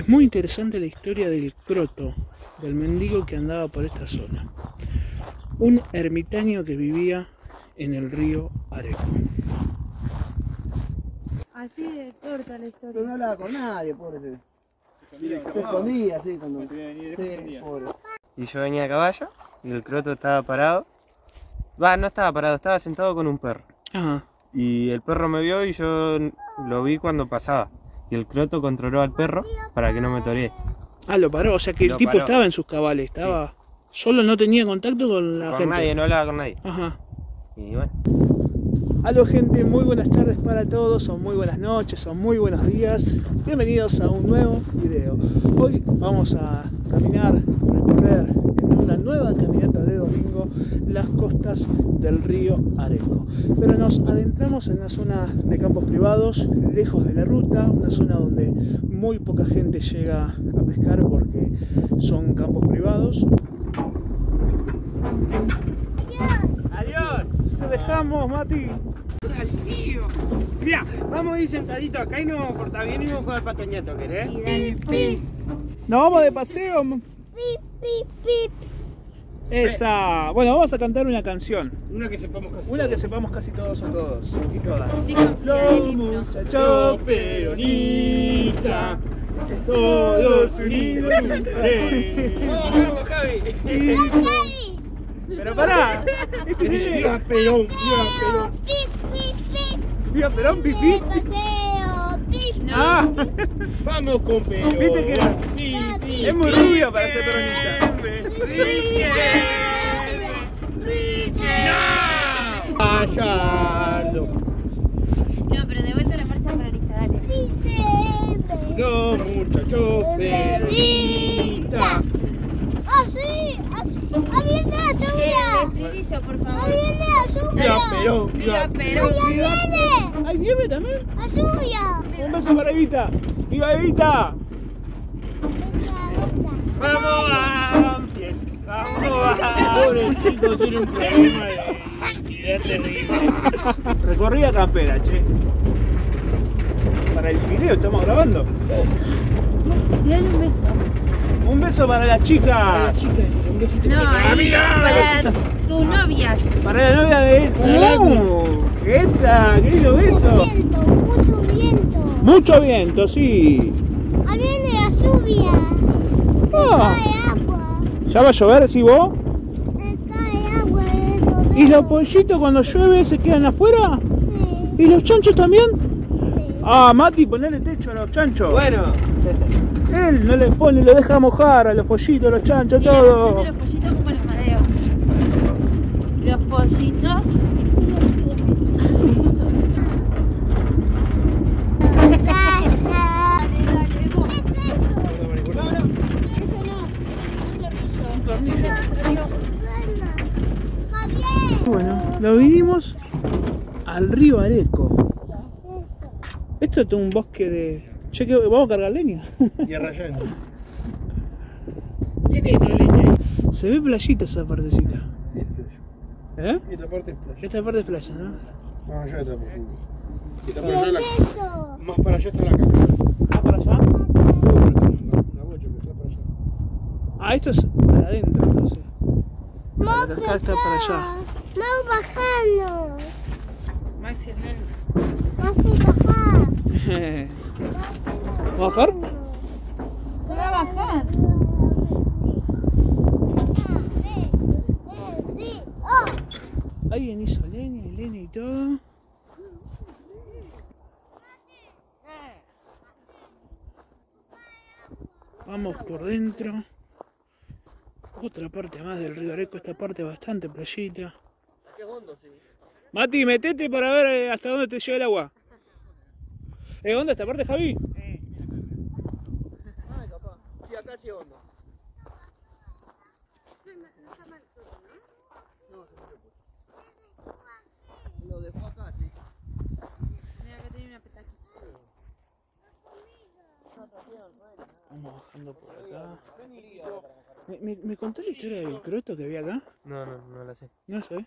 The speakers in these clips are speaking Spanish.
muy interesante la historia del croto, del mendigo que andaba por esta zona. Un ermitaño que vivía en el río Areco. Así de corta la historia. Pero no hablaba con nadie, pobre. Se escondía así cuando... Sí, pobre. Y yo venía a caballo y el croto estaba parado. No estaba parado, estaba sentado con un perro. Ajá. Y el perro me vio y yo lo vi cuando pasaba. Y el croto controló al perro para que no me toree. Ah, lo paró, o sea que el tipo paró. estaba en sus cabales, estaba... Sí. Solo no tenía contacto con la gente. Con nadie, no hablaba con nadie. Ajá. Y bueno. Aló gente, muy buenas tardes para todos, o muy buenas noches, o muy buenos días. Bienvenidos a un nuevo video. Hoy vamos a caminar, recorrer en una nueva caminata de domingo las costas del río Areco. Pero nos adentramos en una zona de campos privados, lejos de la ruta, una zona donde muy poca gente llega a pescar porque son campos privados. ¡Adiós! Te dejamos, Mati. ¡Al tío! Mirá, vamos a ir sentaditos acá y nos vamos a portar bien y vamos a jugar al patoñato, ¿querés? Y dale pi. Nos vamos de paseo. Pip, pip, pip. Esa. Bueno, vamos a cantar una canción. Una que sepamos casi. Una que sepamos casi todos o todos y todas. Dijo, Los muchachos peronistas, todos unidos. ¡Vamos, Javi! Pero pará. Este es el... ¡Viva Perón! ¡Viva Perón! Pip, pip, pip. Viva Perón, pipí. Paseo, pip. Ah, ¡Vamos con Perón! viste que era... ¡Pi! Es muy rubio para ser peronista. ¡Gallardo! No, pero de vuelta a la marcha peronista, dale. Los muchachos peronistas. ¡Ah, sí! ¡Ah, viene la El lluvia! estribillo, por ¡Ah, favor. viene la lluvia! ¡Viva Perón! Viva Perón. ¡Ya viene! ¿Hay nieve también? ¡La lluvia! Un beso para Evita. ¡Viva Evita! ¡Vamos a ¡Vamos a Pobre chico, tiene un problema de actividad terrible. Recorrida campera, che. Para el video estamos grabando. Dale un beso. Un beso para la chica. No, ahí para tus novias. Para la novia de él. Esa, qué lindo beso. Viento, mucho viento. Mucho viento, sí. ¡Ah, viene la lluvia! Ah, ¡Cae agua! ¿ya va a llover, si vos? ¡Cae agua de todo! ¿Y los pollitos cuando llueve se quedan afuera? Sí, ¿Y los chanchos también? sí. Ah, Mati, ponele techo a los chanchos. Bueno, Él no le pone, lo deja mojar a los pollitos, a los chanchos, Mira, todo. los pollitos como los madeos. Los pollitos. Dale, dale, vos. No, no, eso no. Un tornillo. Javier. Bueno, lo vinimos al río Areco. Esto es todo un bosque de... Che, que vamos a cargar leña. Y arrayando. ¿quién hizo leña? Se ve playita esa partecita. ¿Eh? Y esta parte es playa. Esta parte es playa, ¿no? Más allá está profundo. Y está ¿Qué para allá es eso? más para allá está la casa. Ah, para allá. Una bocha que está para allá. Ah, esto es para adentro, entonces. Vamos Acá está para allá. Vamos bajando. Maxi, nene. Vamos a bajar. ¿Vamos a bajar? Se va a bajar. Sí. ¡Oh! Alguien hizo leña y todo. Vamos por dentro. Otra parte más del río Areco, esta parte bastante playita. Mati, metete para ver hasta dónde te llega el agua. ¿Es onda esta parte, Javi? Ah, capaz. Sí, acá sí onda. Lo dejó acá, sí. Mira, acá tenía una petaca. Vamos bajando por acá. ¿Me contás la historia del croto que había acá? no la sé. No sé.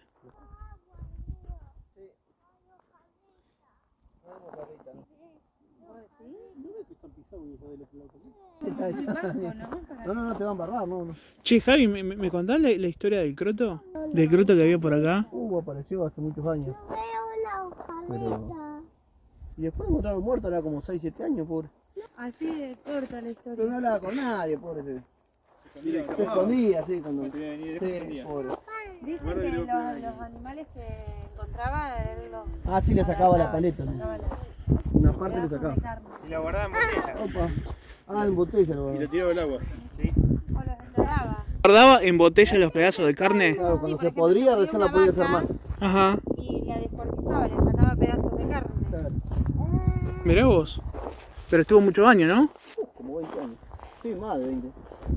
No, te van a embarrar, no. Che, Javi, ¿me contás la historia del croto? Del croto que había por acá. Apareció hace muchos años. Veo una hojalita. Y después encontraron muerto, era como 6, 7 años, pobre. Así de corta la Pero historia. no hablaba con nadie, pobre. Se escondía, sí, cuando... Sí, pobre. Dicen que los animales que encontraba, él los... Sí, le sacaba la paleta, ¿no? sacaba Una parte le pedazos sacaba. de carne. Y la guardaba en botella. Opa. En botella lo Y le guardaba. tiraba el agua. Sí. O los enterraba. ¿Guardaba en botella los pedazos de carne? Claro, Sí, cuando por se ejemplo, podría, se recién moría la podía una hacer vaca. más. Ajá. Y la descuartizaba, le sacaba pedazos de carne. Claro. Mirá vos. Pero estuvo muchos años, ¿no? Como 20 años. Sí, más de 20.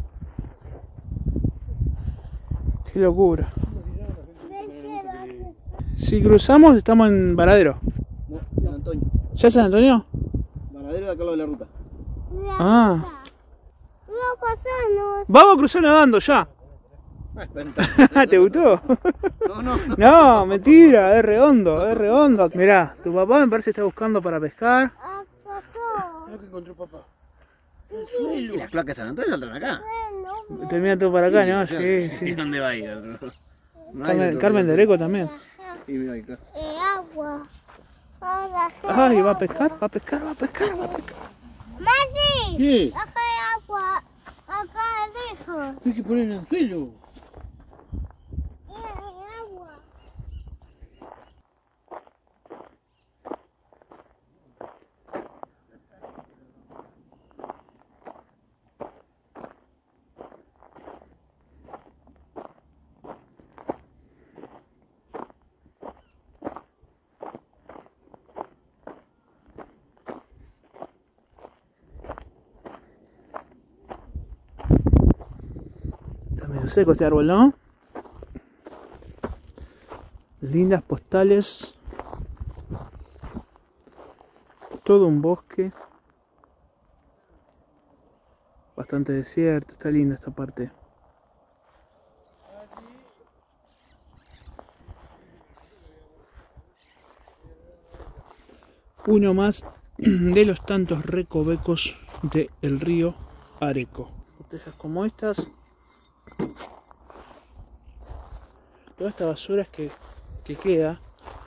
Qué locura. Si cruzamos, estamos en Varadero. No, San Antonio. ¿Ya es San Antonio? Varadero de acá al lado de la ruta. Ah. No pasamos. Vamos a cruzar nadando ya. ¿Te gustó? No. No, mentira, es redondo, es redondo. Mirá, tu papá me parece que está buscando para pescar. Lo que encontró papá. Y las placas de San Antonio saldrán acá. Termina todo para acá, ¿no? Sí, sí. ¿Y dónde va a ir? Carmen de Areco también. Y mira acá. Agua. Ay, va a pescar, va a pescar, va a pescar, va a pescar. ¡Masi! ¿Qué? Acá hay agua. Acá dejo. Hay que poner el anzuelo. Hay agua. Está medio seco este árbol, ¿no? Lindas postales. Todo un bosque. Bastante desierto, está linda esta parte. Uno más de los tantos recovecos del río Areco. Botellas como estas. Toda esta basura que queda,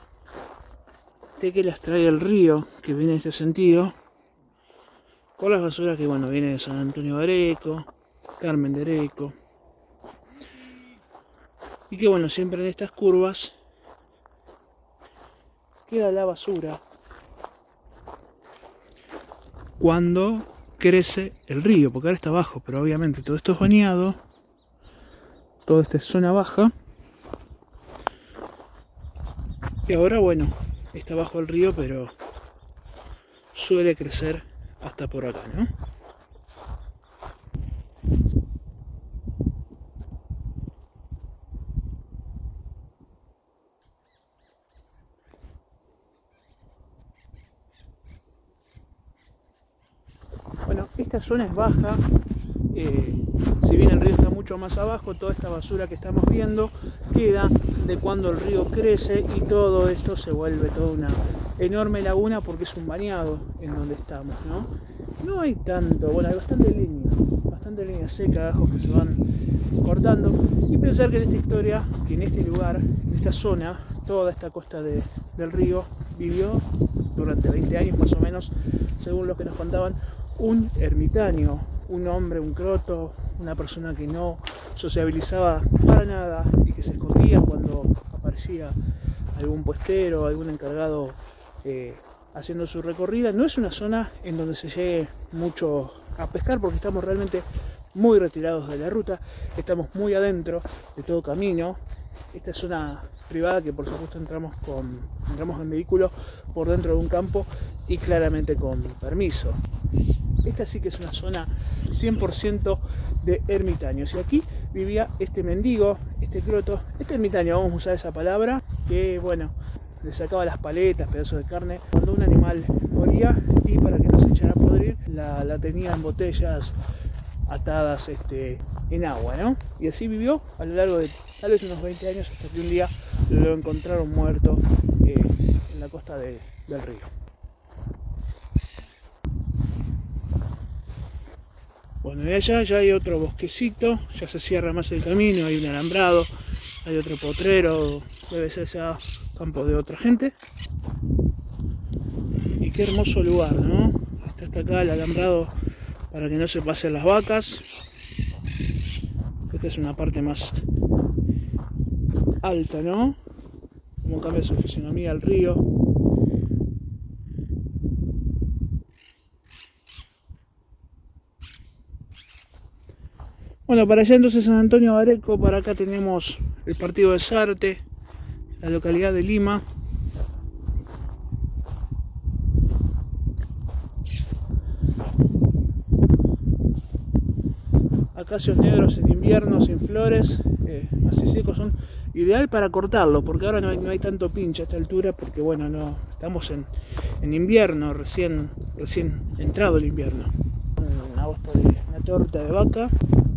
de que las trae el río, que viene en este sentido, con las basuras que bueno, viene de San Antonio de Areco, Carmen de Areco, y que bueno, siempre en estas curvas queda la basura cuando crece el río, porque ahora está bajo, pero obviamente todo esto es bañado, toda esta es zona baja. Y ahora bueno, está bajo el río, pero suele crecer hasta por acá, ¿no? Bueno, esta zona es baja. Si bien el río está mucho más abajo, toda esta basura que estamos viendo queda de cuando el río crece y todo esto se vuelve toda una enorme laguna porque es un bañado en donde estamos, ¿no? No hay tanto, bueno, hay bastante línea seca, ajos que se van cortando, y pensar que en esta historia, que en este lugar, en esta zona, toda esta costa del río vivió durante 20 años más o menos, según lo que nos contaban, un ermitaño, un hombre, un croto, una persona que no sociabilizaba para nada y que se escondía cuando aparecía algún puestero, algún encargado haciendo su recorrida. No es una zona en donde se llegue mucho a pescar porque estamos realmente muy retirados de la ruta, estamos muy adentro de todo camino. Esta es zona privada que por supuesto entramos en vehículo por dentro de un campo y claramente con permiso. Esta sí que es una zona 100% de ermitaños. Y aquí vivía este mendigo, este croto, este ermitaño, vamos a usar esa palabra, que bueno, le sacaba las paletas, pedazos de carne cuando un animal moría, y para que no se echara a podrir, la tenía en botellas atadas en agua, ¿no? Y así vivió a lo largo de tal vez unos 20 años, hasta que un día lo encontraron muerto en la costa del río. Bueno, y allá ya hay otro bosquecito, ya se cierra más el camino, hay un alambrado, hay otro potrero, debe ser ya campo de otra gente. Y qué hermoso lugar, ¿no? Está hasta acá el alambrado para que no se pasen las vacas. Esta es una parte más alta, ¿no? Como cambia su fisionomía el río. Bueno, para allá entonces San Antonio de Areco, para acá tenemos el partido de Sarte, la localidad de Lima. Acacios negros en invierno, sin flores, así secos, son ideal para cortarlo, porque ahora no hay tanto pinche a esta altura, porque bueno, no estamos en invierno, recién entrado el invierno. Un agosto de una torta de vaca.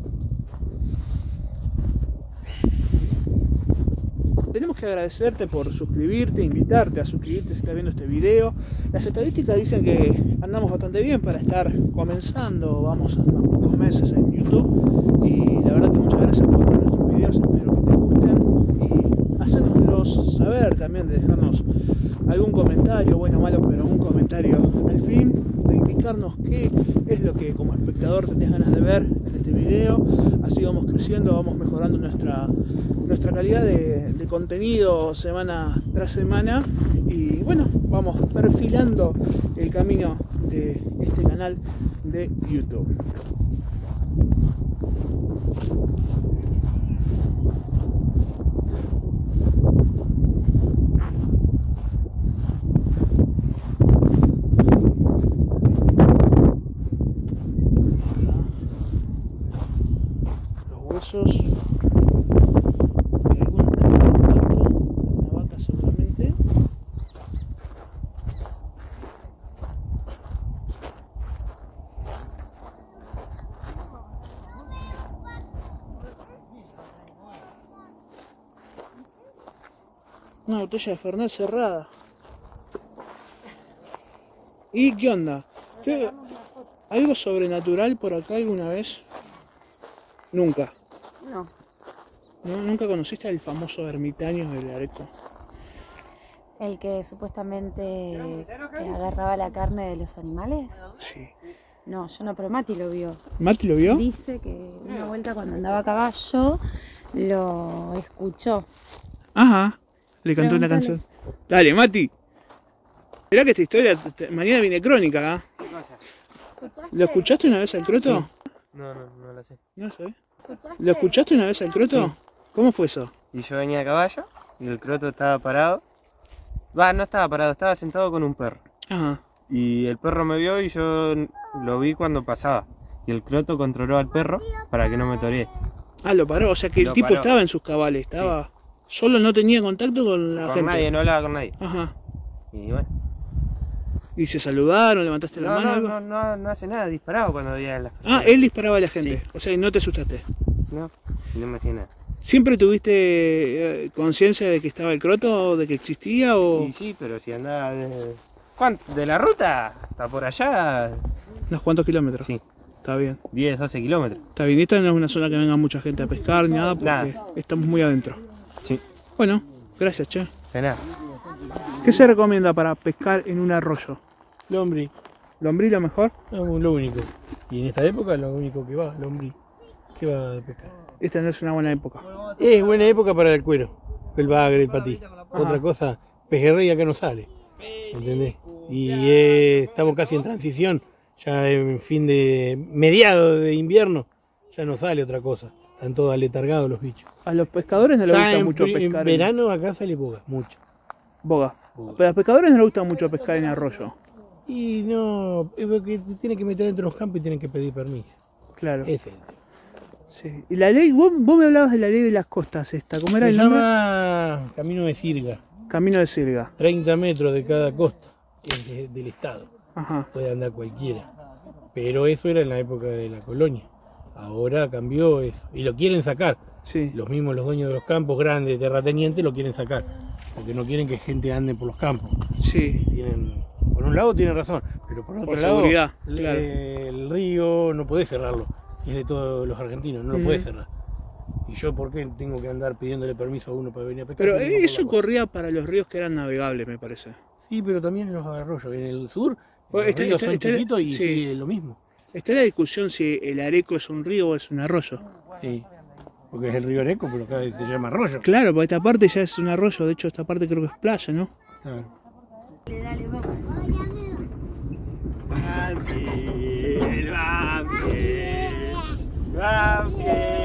Tenemos que agradecerte por suscribirte, invitarte a suscribirte si estás viendo este video. Las estadísticas dicen que andamos bastante bien para estar comenzando, vamos a unos pocos meses en YouTube. Y la verdad que muchas gracias por ver nuestros videos, espero que te gusten. Y hacérnoslos saber también, de dejarnos algún comentario, bueno o malo, pero un comentario al fin, de indicarnos qué es lo que como espectador tenés ganas de ver en este video. Así vamos creciendo, vamos mejorando nuestra calidad de contenido semana tras semana y bueno, vamos perfilando el camino de este canal de YouTube. Los huesos. Una botella de Fernet cerrada. ¿Y qué onda? ¿Algo sobrenatural por acá alguna vez? Nunca. No. ¿Nunca conociste al famoso ermitaño del Areco? El que supuestamente agarraba la carne de los animales. Sí. No, yo no, pero Mati lo vio. ¿Mati lo vio? Dice que una vuelta cuando andaba a caballo lo escuchó. Ajá. Le cantó una Pregúntale. canción. Dale, Mati. Mirá que esta historia mañana viene crónica, ¿eh? ¿Lo escuchaste una vez al croto? Sí. No la sé. No sé. ¿Escuchaste? ¿Lo escuchaste una vez al croto? Sí. ¿Cómo fue eso? Y yo venía a caballo y el croto estaba parado. No estaba parado, estaba sentado con un perro. Ajá. Y el perro me vio y yo lo vi cuando pasaba. Y el croto controló al perro para que no me toree. Ah, lo paró. O sea que el Lo tipo paró. estaba en sus cabales. Estaba... Solo no tenía contacto con la Con gente. nadie, no hablaba con nadie. Ajá. Y bueno. ¿Y se saludaron? ¿Levantaste la mano? Algo? No hace nada, disparaba cuando veía la... Ah, él disparaba a la gente. Sí. O sea, no te asustaste. No me hacía nada. ¿Siempre tuviste conciencia de que estaba el croto, de que existía o Y sí, pero si andaba de la ruta hasta por allá, unos cuantos kilómetros? sí, Está bien. 10, 12 kilómetros. Está bien. Esta no es una zona que venga mucha gente a pescar ni nada porque Nada. estamos muy adentro. Sí, Bueno, gracias, che. de nada. ¿Qué se recomienda para pescar en un arroyo? Lombrí, ¿Lombrí lo mejor? lo único. Y en esta época lo único que va, lombrí. ¿Qué va de pescar? Esta no es una buena época. Es buena época para el cuero, el bagre, el patí. Otra cosa, pejerrey acá no sale. ¿Entendés? Y estamos casi en transición, ya en fin de mediado de invierno, ya no sale otra cosa. Están todos aletargados los bichos. A los pescadores no les Ya gusta en, mucho en pescar verano acá sale boga, mucho. boga. Pero a los pescadores no les gusta mucho pescar en arroyo. Y no, es porque te tienen que meter dentro de los campos y tienen que pedir permiso. Claro. Ese es el tema. Sí. Y la ley, vos me hablabas de la ley de las costas esta. ¿Cómo era Se el nombre? llama Camino de Sirga, Camino de Sirga. 30 metros de cada costa del estado. Ajá. Puede andar cualquiera. Pero eso era en la época de la colonia. Ahora cambió eso. Y lo quieren sacar. Sí. Los mismos los dueños de los campos grandes, terratenientes, lo quieren sacar. Porque no quieren que gente ande por los campos. Sí. Tienen Por un lado tiene razón, pero por otro Por lado, seguridad, claro. el río no podés cerrarlo. Es de todos los argentinos, no lo podés cerrar. ¿Y yo por qué tengo que andar pidiéndole permiso a uno para venir a pescar? Pero si tengo por eso la costa? corría para los ríos que eran navegables, me parece. Sí, pero también en los arroyos. En el sur, Bueno, los ríos son chiquitos y sí. sigue lo mismo. Está la discusión si el Areco es un río o es un arroyo. Sí, porque es el río Areco, pero acá se llama arroyo. Claro, porque esta parte ya es un arroyo, de hecho esta parte creo que es playa, ¿no? Claro. Dale, vamos. Banfield, Banfield, Banfield.